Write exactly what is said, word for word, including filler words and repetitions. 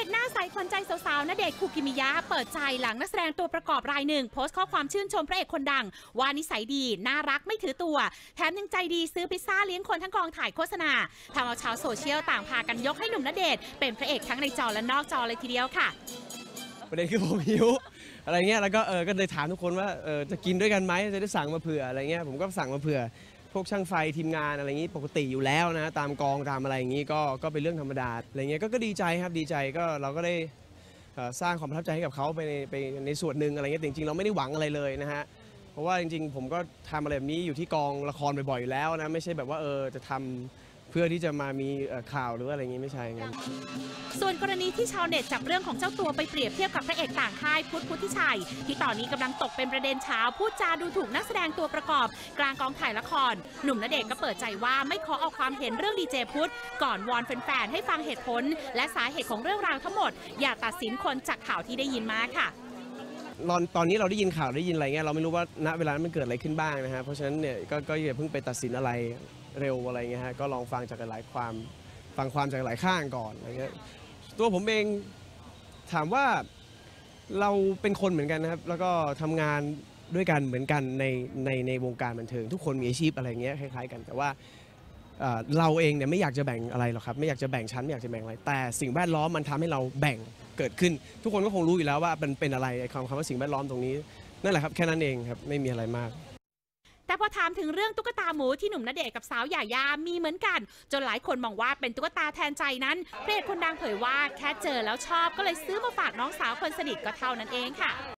หน้าใสขวัญใจสาวๆณเดชน์ คูกิมิยะเปิดใจหลังนักแสดงตัวประกอบรายหนึ่งโพสต์ข้อความชื่นชมพระเอกคนดังว่านิสัยดีน่ารักไม่ถือตัวแถมยังใจดีซื้อพิซซ่าเลี้ยงคนทั้งกองถ่ายโฆษณาทำเอาชาวโซเชียลต่างพากันยกให้หนุ่มณเดชน์เป็นพระเอกทั้งในจอและนอกจอเลยทีเดียวค่ะประเด็นคือผมหิวอะไรเงี้ยแล้วก็เออก็เลยถามทุกคนว่าเออจะกินด้วยกันไหมจะได้สั่งมาเผื่ออะไรเงี้ยผมก็สั่งมาเผื่อพวกช่างไฟทีมงานอะไรอย่างนี้ปกติอยู่แล้วนะตามกองตามอะไรอย่างนี้ก็ก็เป็นเรื่องธรรมดาอะไรเงี้ยก็ดีใจครับดีใจก็เราก็ได้สร้างความประทับใจให้กับเขาไปในไปในส่วนหนึ่งอะไรเงี้ยจริงๆเราไม่ได้หวังอะไรเลยนะฮะเพราะว่าจริงๆผมก็ทำอะไรแบบนี้อยู่ที่กองละครบ่อยๆอยู่แล้วนะไม่ใช่แบบว่าเออจะทำเพื่อที่จะมามีข่าวหรืออะไรอย่างนี้ไม่ใช่งั้นส่วนกรณีที่ชาวเน็ตจับเรื่องของเจ้าตัวไปเปรียบเทียบกับพระเอกต่างค่ายพุทธพุทธิชัยที่ตอนนี้กำลังตกเป็นประเด็นเช้าพูดจาดูถูกนักแสดงตัวประกอบกลางกองถ่ายละครหนุ่มณเดชน์ก็เปิดใจว่าไม่ขอออกความเห็นเรื่องดีเจพุทธก่อนวอนแฟนๆให้ฟังเหตุผลและสาเหตุของเรื่องราวทั้งหมดอย่าตัดสินคนจากข่าวที่ได้ยินมาค่ะตอนนี้เราได้ยินข่าวได้ยินอะไรเงี้ยเราไม่รู้ว่าณเวลานั้นมันเกิดอะไรขึ้นบ้างนะฮะเพราะฉะนั้นเนี่ยก็ก็อย่าเพิ่งไปตัดสินอะไรเร็วอะไรเงี้ยฮะก็ลองฟังจากหลายความฟังความจากหลายข้างก่อนอะไรเงี้ยตัวผมเองถามว่าเราเป็นคนเหมือนกันนะครับแล้วก็ทำงานด้วยกันเหมือนกันในในในวงการบันเทิงทุกคนมีอาชีพอะไรเงี้ยคล้ายๆกันแต่ว่าเราเองเนี่ยไม่อยากจะแบ่งอะไรหรอกครับไม่อยากจะแบ่งชั้นไม่อยากจะแบ่งอะไรแต่สิ่งแวดล้อมมันทำให้เราแบ่งเกิดขึ้นทุกคนก็คงรู้อยู่แล้วว่ามันเป็นอะไรคำคำว่าสิ่งแวดล้อมตรงนี้นั่นแหละครับแค่นั้นเองครับไม่มีอะไรมากแต่พอถามถึงเรื่องตุ๊กตาหมูที่หนุ่มณเดชน์กับสาวหย่าย่ามีเหมือนกันจนหลายคนมองว่าเป็นตุ๊กตาแทนใจนั้นพระเอกคนดังเผยว่าแค่เจอแล้วชอบก็เลยซื้อมาฝากน้องสาวคนสนิทก็เท่านั้นเองค่ะ